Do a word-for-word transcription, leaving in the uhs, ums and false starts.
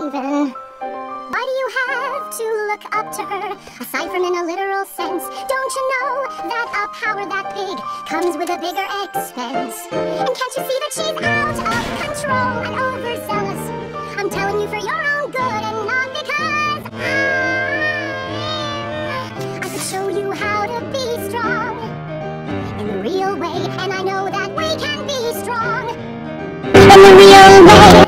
even. Why do you have to look up to her, aside from in a literal sense? Don't you know that a power that big comes with a bigger expense? And can't you see that she's out of control and overzealous? I'm telling you for your own good and not because I, I could show you how to be strong in the real way, and I know that we can be strong in the real way.